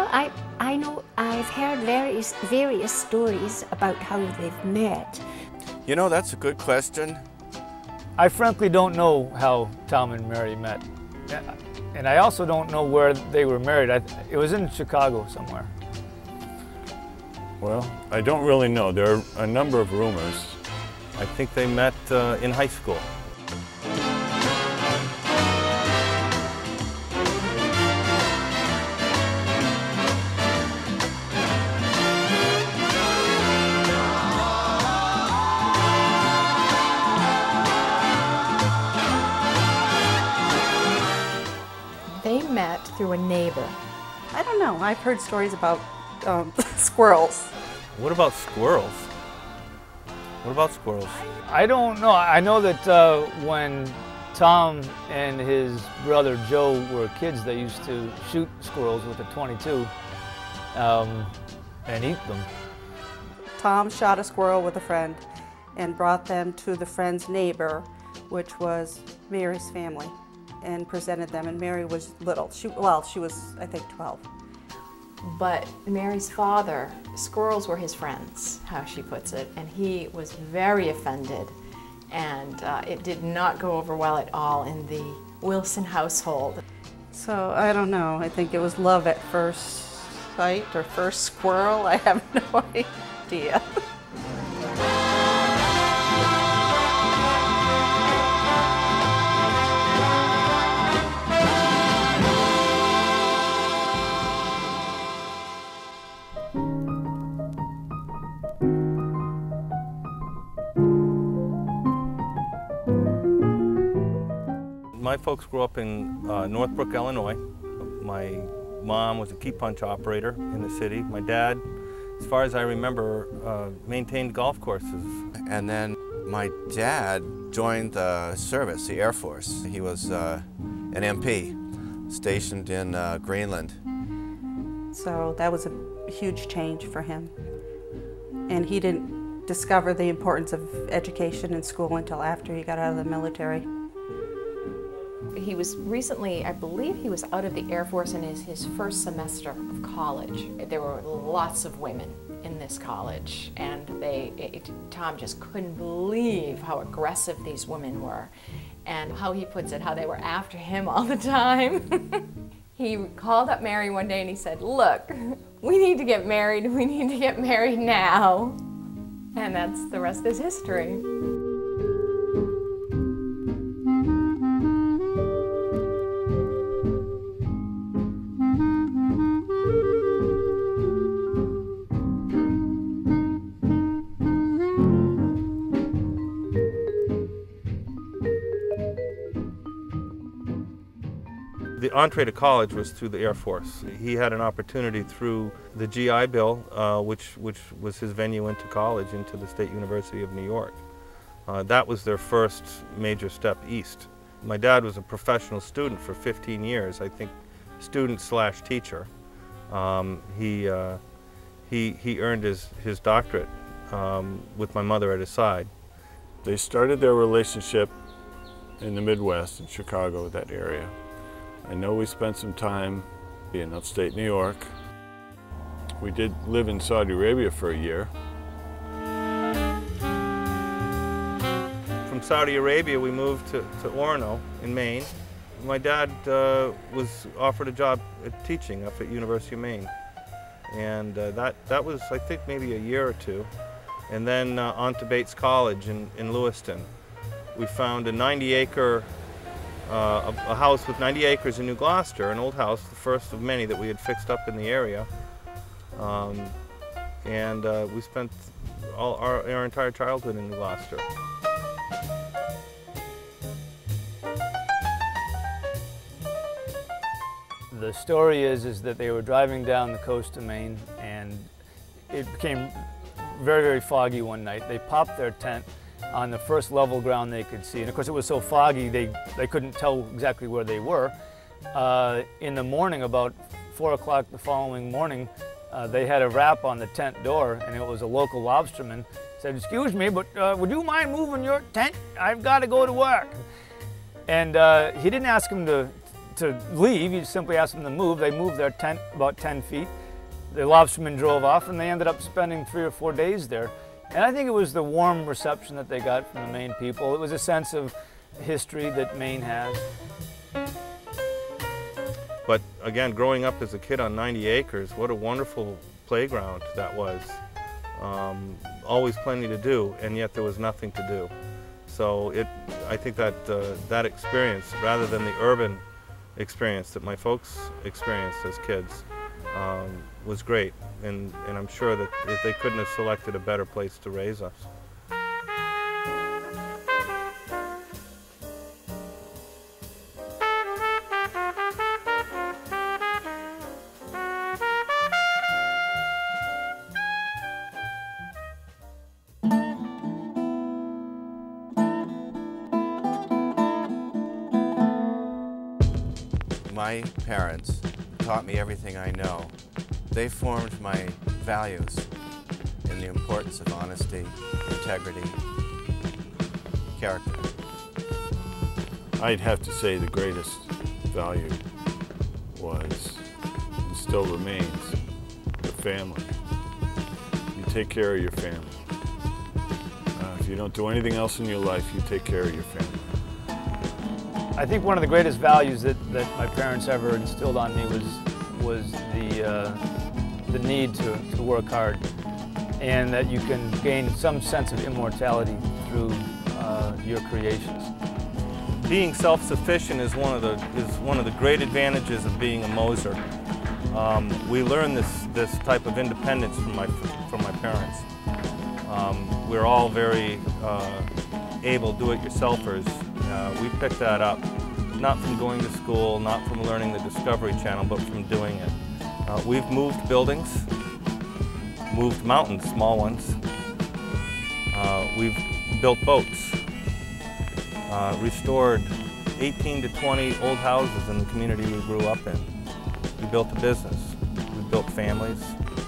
Well, I know I've heard various stories about how they've met. You know, that's a good question. I frankly don't know how Tom and Mary met. And I also don't know where they were married. It was in Chicago somewhere. Well, I don't really know. There are a number of rumors. I think they met in high school. They met through a neighbor. I don't know. I've heard stories about squirrels. What about squirrels? What about squirrels? I don't know. I know that when Tom and his brother Joe were kids, they used to shoot squirrels with a .22 and eat them. Tom shot a squirrel with a friend and brought them to the friend's neighbor, which was Mary's family, and presented them. And Mary was little. She was, I think, 12. But Mary's father, squirrels were his friends, how she puts it, and he was very offended, and it did not go over well at all in the Wilson household. So I don't know. I think it was love at first sight or first squirrel. I have no idea. My folks grew up in Northbrook, Illinois. My mom was a key punch operator in the city. My dad, as far as I remember, maintained golf courses. And then my dad joined the service, the Air Force. He was an MP stationed in Greenland. So that was a huge change for him. And he didn't discover the importance of education in school until after he got out of the military. He was recently, I believe he was out of the Air Force in his first semester of college. There were lots of women in this college, and Tom just couldn't believe how aggressive these women were, and how he puts it, how they were after him all the time. He called up Mary one day and he said, "Look, we need to get married. We need to get married now." And that's the rest is history. The entree to college was through the Air Force. He had an opportunity through the GI Bill, which was his venue into college, into the State University of New York. That was their first major step east. My dad was a professional student for 15 years, I think student/teacher. He earned his doctorate with my mother at his side. They started their relationship in the Midwest, in Chicago, that area. I know we spent some time in upstate New York. We did live in Saudi Arabia for a year. From Saudi Arabia, we moved to Orono in Maine. My dad was offered a job at teaching up at University of Maine. And that was, I think, maybe a year or two. And then on to Bates College in Lewiston. We found a 90-acre a house with 90 acres in New Gloucester, an old house, the first of many that we had fixed up in the area. We spent our entire childhood in New Gloucester. The story is that they were driving down the coast of Maine, and it became very, very foggy one night. They popped their tent on the first level ground they could see. And of course it was so foggy they couldn't tell exactly where they were. In the morning, about 4 o'clock the following morning, they had a rap on the tent door, and it was a local lobsterman. Said, "Excuse me, but would you mind moving your tent? I've got to go to work." And he didn't ask him to to leave. You simply ask them to move. They moved their tent about 10 feet. The lobstermen drove off, and they ended up spending 3 or 4 days there. And I think it was the warm reception that they got from the Maine people. It was a sense of history that Maine has. But again, growing up as a kid on 90 acres, what a wonderful playground that was. Always plenty to do, and yet there was nothing to do. So I think that that experience, rather than the urban experience that my folks experienced as kids, was great. And I'm sure that if they couldn't have selected a better place to raise us. My parents taught me everything I know. They formed my values in the importance of honesty, integrity, character. I'd have to say the greatest value was, and still remains, the family. You take care of your family. If you don't do anything else in your life, you take care of your family. I think one of the greatest values that my parents ever instilled on me was the need to work hard, and that you can gain some sense of immortality through your creations. Being self-sufficient is one of the great advantages of being a Moser. We learn this type of independence from my parents. We're all very able do-it-yourselfers. We picked that up, not from going to school, not from learning the Discovery Channel, but from doing it. We've moved buildings, moved mountains, small ones. We've built boats, restored 18 to 20 old houses in the community we grew up in. We built a business. We built families.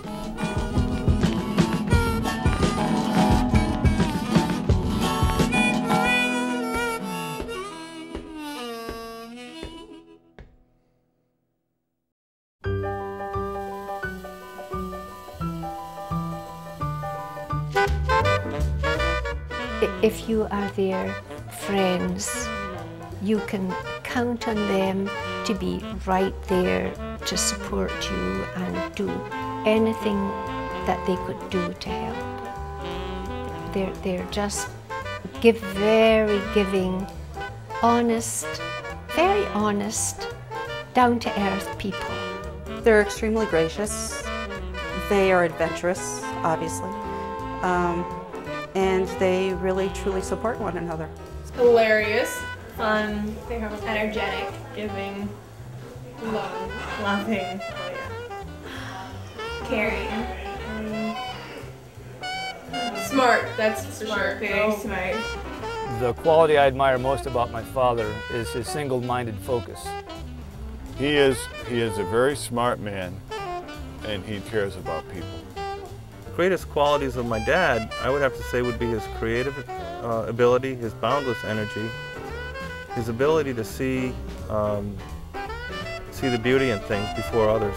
If you are their friends, you can count on them to be right there to support you and do anything that they could do to help. They're just very giving, honest, very honest, down-to-earth people. They're extremely gracious. They are adventurous, obviously. And they really truly support one another. It's hilarious, fun, energetic, giving, loving, caring, smart, that's for sure, very smart. The quality I admire most about my father is his single-minded focus. He is a very smart man, and he cares about people. Greatest qualities of my dad, I would have to say, would be his creative ability, his boundless energy, his ability to see the beauty in things before others.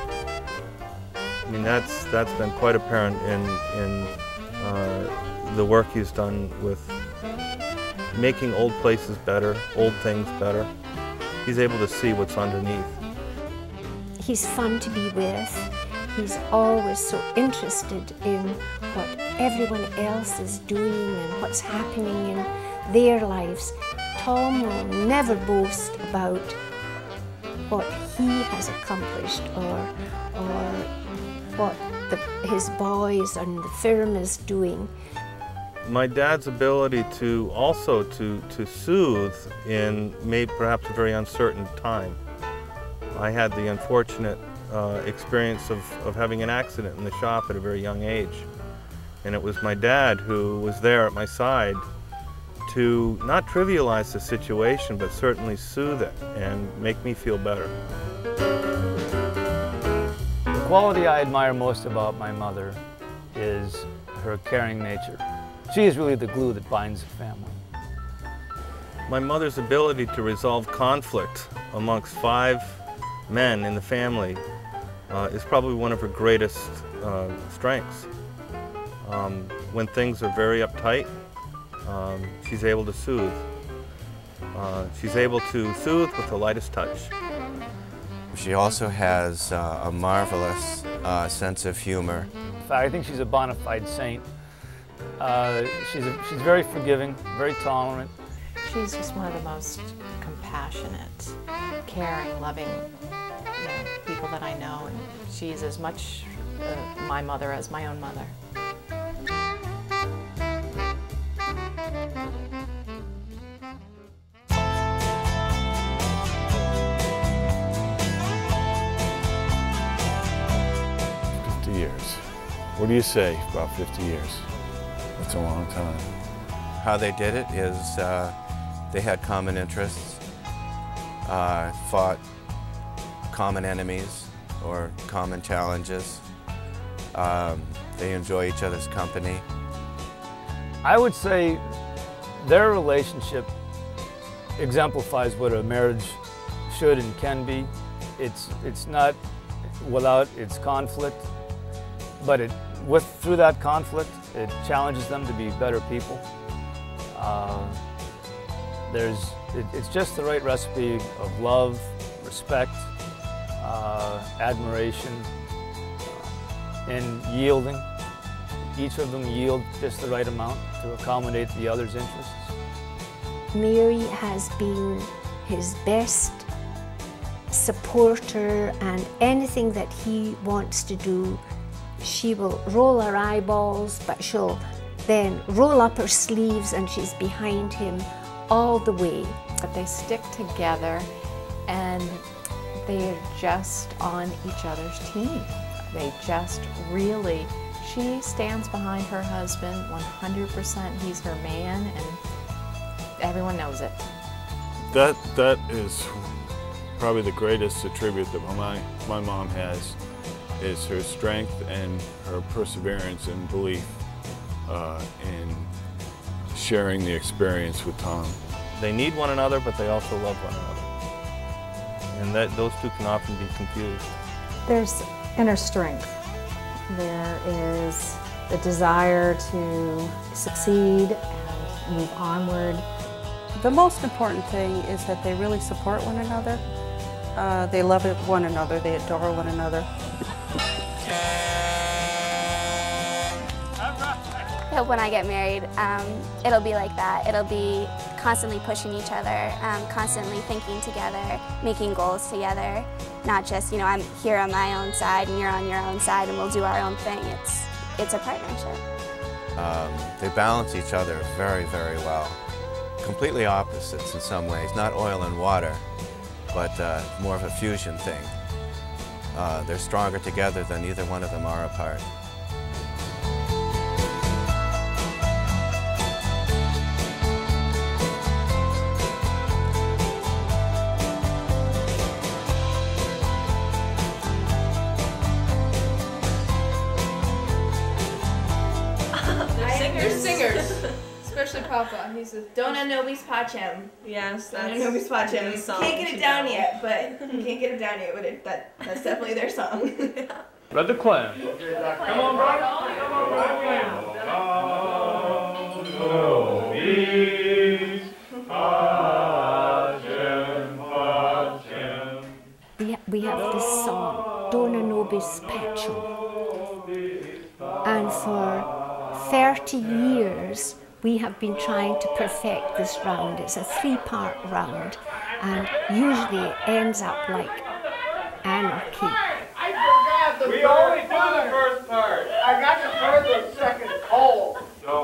I mean, that's been quite apparent in the work he's done with making old places better, old things better. He's able to see what's underneath. He's fun to be with. He's always so interested in what everyone else is doing and what's happening in their lives. Tom will never boast about what he has accomplished or what his boys and the firm is doing. My dad's ability to also to soothe in maybe perhaps a very uncertain time. I had the unfortunate experience of having an accident in the shop at a very young age. And it was my dad who was there at my side to not trivialize the situation, but certainly soothe it and make me feel better. The quality I admire most about my mother is her caring nature. She is really the glue that binds a family. My mother's ability to resolve conflict amongst 5 men in the family is probably one of her greatest strengths. When things are very uptight, she's able to soothe. She's able to soothe with the lightest touch. She also has a marvelous sense of humor. In fact, I think she's a bona fide saint. She's very forgiving, very tolerant. She's just one of the most compassionate, caring, loving people that I know, and she's as much my mother as my own mother. Years. What do you say about 50 years? That's a long time. How they did it is they had common interests, fought common enemies or common challenges. They enjoy each other's company. I would say their relationship exemplifies what a marriage should and can be. It's not without its conflict, but through that conflict, it challenges them to be better people. It's just the right recipe of love, respect, admiration, and yielding. Each of them yield just the right amount to accommodate the other's interests. Mary has been his best supporter, and anything that he wants to do, she will roll her eyeballs, but she'll then roll up her sleeves and she's behind him all the way. But they stick together and they're just on each other's team. They just really, she stands behind her husband 100%. He's her man, and everyone knows it. That is probably the greatest attribute that my mom has, is her strength and her perseverance and belief in sharing the experience with Tom. They need one another, but they also love one another. And those two can often be confused. There's inner strength. There is the desire to succeed and move onward. The most important thing is that they really support one another. They love one another, they adore one another. I hope when I get married, it'll be like that. It'll be constantly pushing each other, constantly thinking together, making goals together. Not just, I'm here on my own side and you're on your own side and we'll do our own thing. It's a partnership. They balance each other very, very well. Completely opposites in some ways, not oil and water, but more of a fusion thing. They're stronger together than either one of them are apart. They're singers. Especially Papa. He says, Dona nobis pacem. Yes, that's Dona nobis pacem. the song Can't get to it down know. yet, but can't get it down yet, but that's definitely their song. Brother Clem. Come on, brother. Come on, We have this song, Dona nobis pacem. And for 30 years, we have been trying to perfect this round. It's a 3-part round, and usually it ends up like anarchy. We only do the first part. I got to throw the second cold.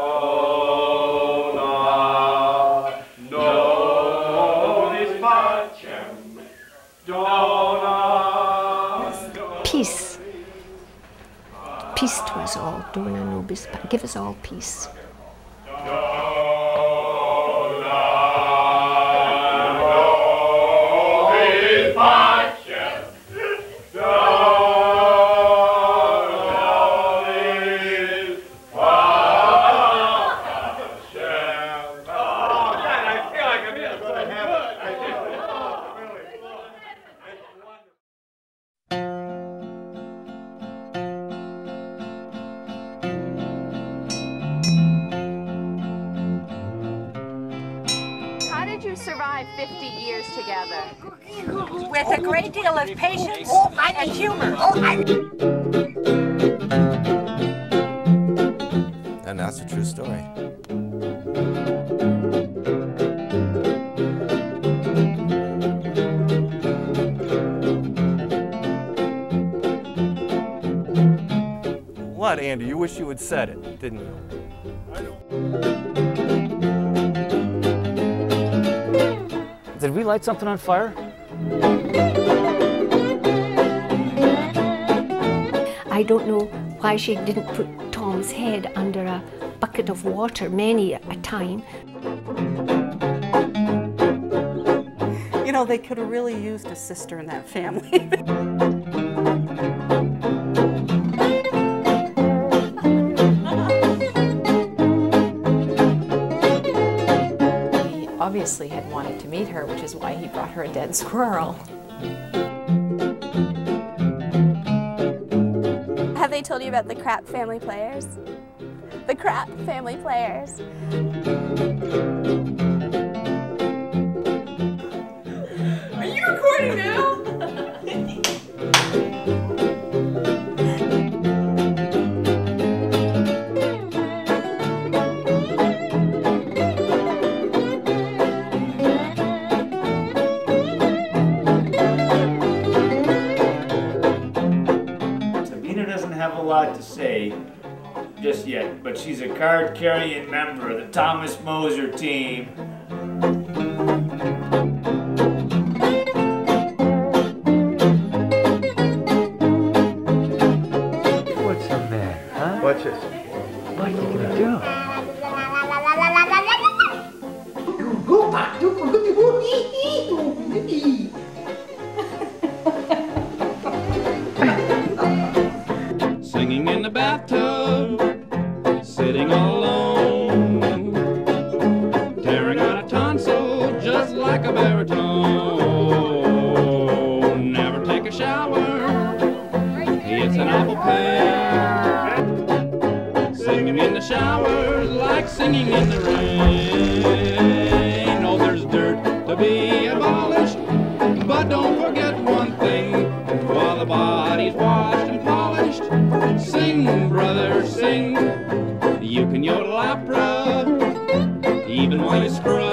Dona nobis pacem. Dona. Peace. Peace to us all. Dona nobis pacem. Give us all peace. 50 years together. With a great deal of patience and humor. And that's a true story. What, Andy? You wish you had said it, didn't you? Did we light something on fire? I don't know why she didn't put Tom's head under a bucket of water many a time. You know, they could have really used a sister in that family. He obviously had wanted to meet her, which is why he brought her a dead squirrel. Have they told you about the Crap family players? The Crap family players. Are you recording now? Have a lot to say just yet, but she's a card-carrying member of the Thomas Moser team. What's the matter, huh? Watch this. What are you gonna do? Singing in the bathtub, sitting all alone, tearing out a tonsil just like a baritone. Never take a shower, it's an awful pain. Singing in the shower like singing in the rain. Oh, there's dirt to be abolished, but don't forget one thing, while the body's washed and polished, sing, brother, sing. You can yodel opera, even while you scrub.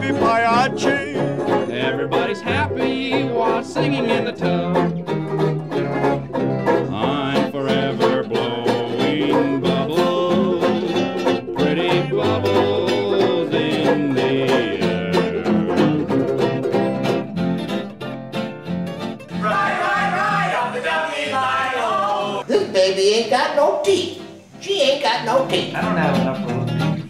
Everybody's happy while singing in the tub. I'm forever blowing bubbles, pretty bubbles in the air. Right, on the W-I-O. This baby ain't got no teeth. She ain't got no teeth. I don't have enough room.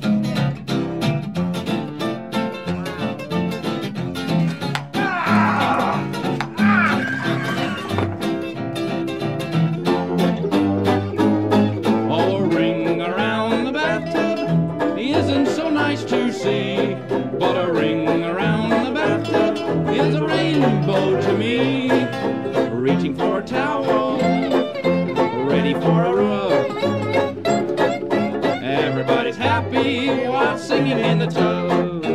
Oh, a ring around the bathtub isn't so nice to see, but a ring around the bathtub is a rainbow to me. Reaching for a towel, ready for a rub. Everybody's happy while singing in the tub.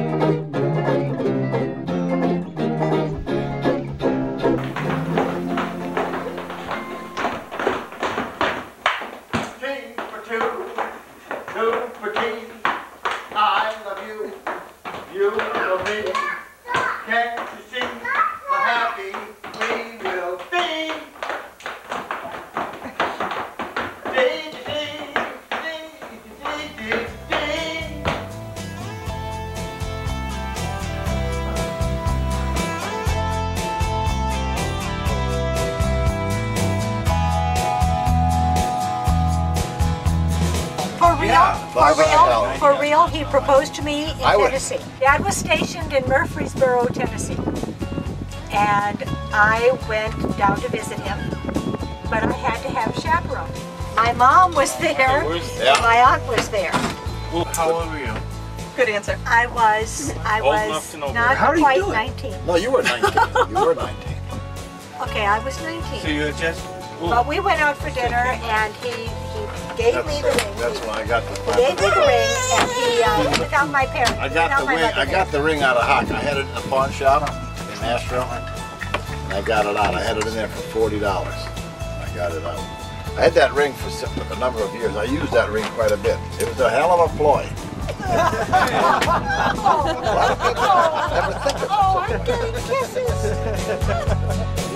King for two, two for king. I love you, you love me. Can't you see how happy we will be? Dee, dee, dee, dee, dee, dee. For real? Yeah, For real? hell. For real? He proposed to me in I would- Tennessee. Dad was stationed in Murfreesboro, Tennessee. And I went down to visit him, but I had to have a chaperone. My mom was there, Yeah. my aunt was there. How old were you? Good answer. I was Old enough to know not better. How do you quite do it? 19. No, you were 19. You were 19. Okay, I was 19. So you had just, But we went out for dinner, and he gave me the ring. That's when I got the He gave me the ring, and he without my parents. I got the ring out of hock. I had it in a pawn shop in Nashville, and I got it out. I had it in there for $40. I got it out. I had that ring for a number of years. I used that ring quite a bit. It was a hell of a ploy. A lot of people never think of it. Oh, I'm getting kisses.